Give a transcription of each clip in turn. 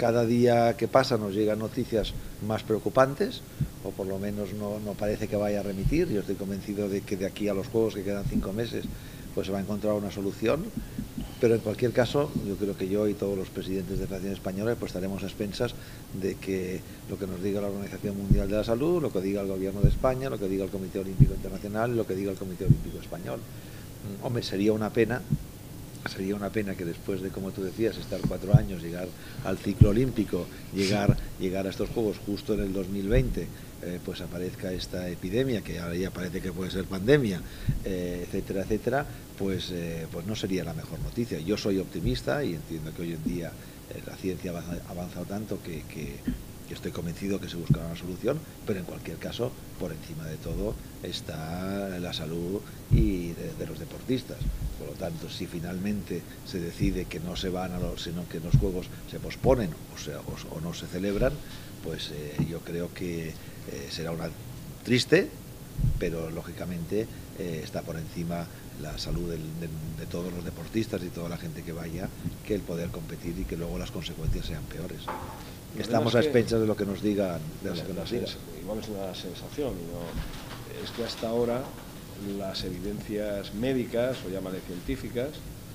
cada día que pasa nos llegan noticias más preocupantes, o por lo menos no parece que vaya a remitir. Yo estoy convencido de que de aquí a los Juegos, que quedan 5 meses, pues se va a encontrar una solución. Pero en cualquier caso, yo creo que yo y todos los presidentes de Federación Española pues estaremos a expensas de que lo que nos diga la Organización Mundial de la Salud, lo que diga el Gobierno de España, lo que diga el Comité Olímpico Internacional, lo que diga el Comité Olímpico Español. Hombre, sería una pena que después de, como tú decías, estar 4 años, llegar al ciclo olímpico, llegar a estos Juegos justo en el 2020, pues aparezca esta epidemia, que ahora ya parece que puede ser pandemia, etcétera, etcétera, pues no sería la mejor noticia. Yo soy optimista y entiendo que hoy en día la ciencia ha avanzado tanto que estoy convencido que se buscará una solución, pero en cualquier caso, por encima de todo, está la salud y de los deportistas. Por lo tanto, si finalmente se decide que no se van sino que los Juegos se posponen o no se celebran, pues yo creo que será una triste, pero lógicamente está por encima la salud de todos los deportistas y toda la gente que vaya, que el poder competir y que luego las consecuencias sean peores. Estamos a expensas de lo que nos digan, Igual es una sensación, es que hasta ahora las evidencias médicas, o llámale científicas,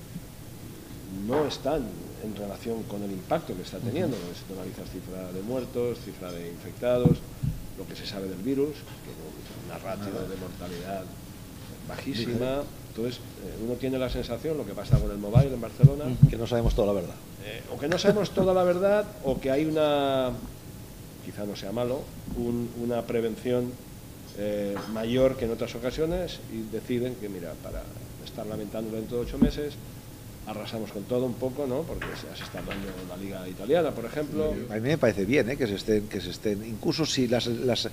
no están en relación con el impacto que está teniendo. Si tú analizas cifra de muertos, cifra de infectados, lo que se sabe del virus, que una ratio de mortalidad bajísima. Entonces, uno tiene la sensación, lo que pasa con el Mobile en Barcelona, que no sabemos toda la verdad. O que no sabemos toda la verdad, o que hay una, quizá no sea malo, una prevención mayor que en otras ocasiones, y deciden que, mira, para estar lamentando dentro de 8 meses, arrasamos con todo un poco, ¿no? Porque se está dando la Liga Italiana, por ejemplo. A mí me parece bien que se estén, incluso si las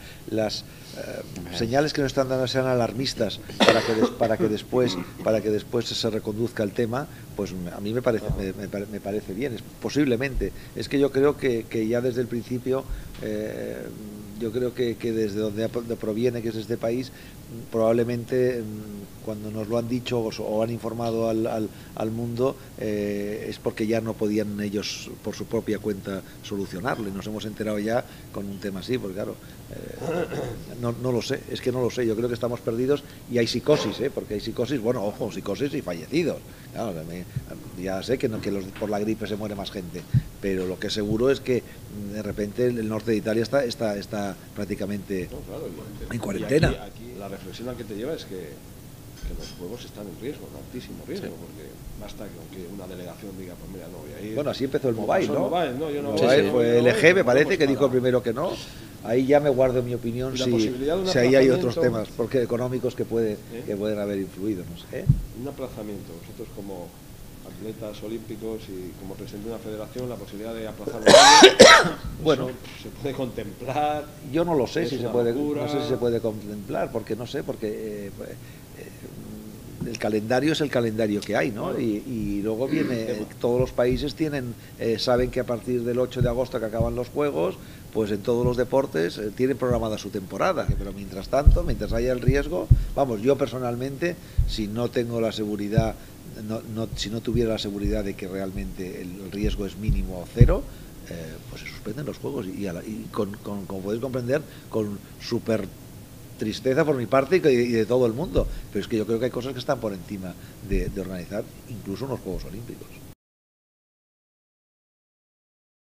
señales que nos están dando sean alarmistas para que después se reconduzca el tema, pues a mí me parece bien, posiblemente. Es que yo creo que ya desde el principio, yo creo que desde donde proviene, que es este país, probablemente cuando nos lo han dicho o han informado al mundo, es porque ya no podían ellos por su propia cuenta solucionarlo, y nos hemos enterado ya con un tema así, porque claro, no lo sé, es que no lo sé. Yo creo que estamos perdidos y hay psicosis, porque hay psicosis, bueno, ojo, psicosis y fallecidos. Claro, ya sé que por la gripe se muere más gente, pero lo que es seguro es que de repente el norte de Italia está prácticamente en cuarentena. Y aquí la reflexión a que te lleva es que los Juegos están en riesgo, en altísimo riesgo, porque basta que una delegación diga, pues mira, no voy a ir. Bueno, así empezó el Mobile, ¿no? Mobile fue el EG, me parece, que dijo primero que no. Ahí ya me guardo mi opinión si ahí hay otros temas porque económicos que pueden haber influido, no sé. Un aplazamiento, vosotros como atletas olímpicos y como presidente de una federación, la posibilidad de aplazar bueno, se puede contemplar. Yo no lo sé si se puede contemplar, porque no sé, porque el calendario es el calendario que hay, ¿no? Y luego todos los países saben que a partir del 8 de agosto, que acaban los Juegos, pues en todos los deportes tienen programada su temporada, pero mientras tanto, mientras haya el riesgo, vamos, yo personalmente, si no tengo la seguridad, si no tuviera la seguridad de que realmente el riesgo es mínimo o cero, pues se suspenden los Juegos y como podéis comprender, con súper tristeza por mi parte y de todo el mundo, pero es que yo creo que hay cosas que están por encima de organizar incluso unos Juegos Olímpicos.